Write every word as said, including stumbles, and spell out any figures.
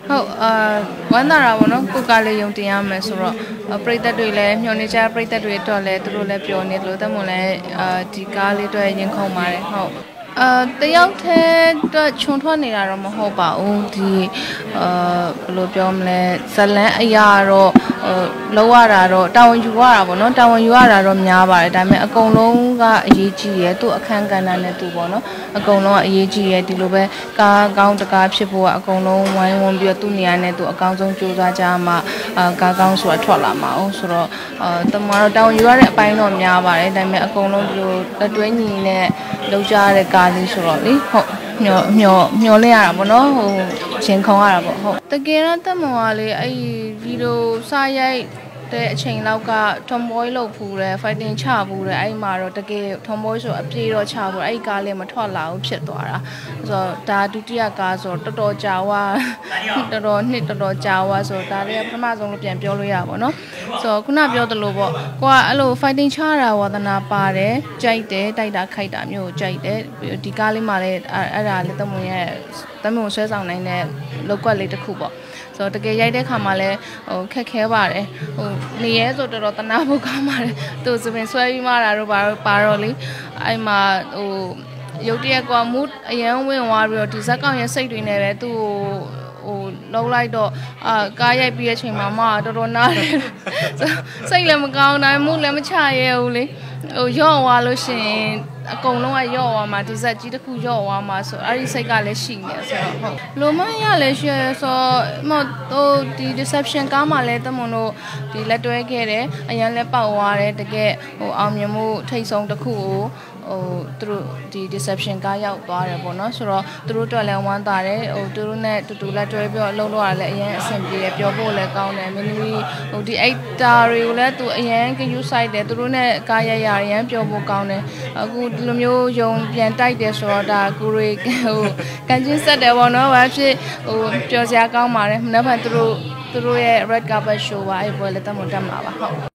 ဟုတ်အာဝမ်းသာတာပေါ့နော်ကိုကလေးယုံတင်ရမယ်ဆိုတော့ပရိသတ်တွေလည်းမျှော်နေကြပရိသတ်တွေအတွက်လည်းသူတို့လည်းပျော်နေတယ်လို့တတ်မွန်လည်းအာဒီကားလေးအတွက်ရင်ခုန်ပါတယ်ဟုတ်အာတယောက်တည်းတော့ခြုံထွက်နေတာတော့မဟုတ်ပါဘူးဒီအာဘယ်လိုပြောမလဲဇလန်းအရာတော့လောရတာတော့တာဝန်ယူရတာပေါ့နော်တာဝန်ယူရတာတော့များပါတယ်ဒါပေမဲ့အကုန်လုံးကအရေးကြီးရဲသူ့အခန်းကဏ္ဍနဲ့သူပေါ့နော်အကုန်လုံးကအရေးကြီးရဲဒီလိုပဲကားကောင်းတကားဖြစ်ဖို့ကအကုန်လုံးဝိုင်းဝန်းပြီးတော့သူ့နေရာနဲ့သူအကောင်းဆုံးကြိုးစားကြမှာအာကားကောင်းဆိုတာထွက်လာမှာအောင်ဆိုတော့အာတမတော့တာဝန်ယူရတဲ့အပိုင်းတော့များပါတယ်ဒါပေမဲ့အကုန်လုံးဒီလိုအတွဲညီနဲ့လောက်ကြတဲ့ကားလေးဆိုတော့လေဟုတ်မျောမျောမျောလဲရတာပေါ့နော်ဟိုရှင်ခုံရတာပေါ့ဟုတ်တကယ်တော့တက်မော်ကလေအဲ့ဗီဒီယိုစရိုက်တဲ့အချိန်လောက်က tomboy လောက်ဖူးတယ် fighting ချဖူးတယ်အဲ့မှာတော့တကယ် tomboy ဆိုအပြေတော့ချဖူးအဲ့ကားလေးမထွက်လာဘူးဖြစ်သွားတာဆိုတော့ဒါဒုတိယကားဆိုတော့တော်တော်ကြာဝါတော်တော်နှစ်တော်တော်ကြာဝါဆိုတော့ဒါလေးပထမဆုံးလို့ပြန်ပြောလို့ရပါတော့ဆိုတော့ခုနပြောသလိုပေါ့ကိုကအဲ့လို fighting ချတာဝါသနာပါတယ်ကြိုက်တယ်တိုက်တာခိုက်တာမျိုးကိုကြိုက်တယ်ဒီကားလေးမှာလည်းအဲ့ဒါလေးတမွန်ရဲ့တမွန်ဆွဲဆောင်နိုင်တဲ့လောက်ကွက်လေးတစ်ခုပေါ့ဆိုတော့တကယ်ရိုက်တဲ့ခါမှာလည်းဟိုခက်ခဲပါတယ်ဟိုနေရဲဆိုတော်တော်တနာဖို့ကောင်းပါတယ်သူစပင်ဆွဲပြီးမှတာတော့ပါပါတော့လေအဲ့မှာဟိုရုတ်တရက်ကမူအရန်ဝင်သွားပြီးတော့ဒီဇက်ကောင်ရဲ့စိတ်တွေနဲ့ပဲသူ့ဟိုလုံးလိုက်တော့အာကားရိုက်ပြီးတဲ့အချိန်မှာမတော်တော်နားတယ်စိတ်လည်းမကောင်းနိုင်မှုလည်းမချရဲဘူးလေဟိုရော့သွားလို့ရှိရင်အကုန်လုံးကရော့သွားမှာဒီဇက်ကြီးတစ်ခုရော့သွားမှာဆိုအဲ့ဒီစိတ်ကလည်းရှိနေဆိုတော့ဟုတ်လိုမရလဲရှယ်ဆိုမဟုတ်ဒီ deception ကားမှာလည်းတမွန်တို့ဒီလက်တွဲခဲ့တယ်အရင်လည်းပေါက်သွားတယ်တကယ်ဟိုအောင်မြင်မှုထိတ်ဆုံးတစ်ခုကိုဟိုသူတို့ဒီ deception ကားရောက်သွားတယ်ပေါ့နော်ဆိုတော့သူတို့အတွက်လည်းဝမ်းသာတယ်ဟိုသူတို့နဲ့တူတူလက်တွဲပြီးတော့အလုပ်လုပ်ရလည်းအရင်အဆင်ပြေတယ်ပြောဖို့လည်းကောင်းတယ်မင်းသမီးဟိုဒီ actor တွေကိုလည်းသူအရင်ကယူဆိုင်တယ်သူတို့နဲ့ကားရရအရင်ပြောဖို့ကောင်းတယ်အခုဒီလိုမျိုးယုံပြန်တိုက်တယ်ဆိုတော့ဒါကိုရီဟိုကန်ချင်းဆက်တယ်ပေါ့နော်ဘာဖြစ်ဟိုပြောစရာကောင်းပါတယ်မနေ့ကသူတို့သူတို့ရဲ့ red carpet show ပါအဲ့ပွဲလည်းတမွန်တက်မှာပါဟုတ်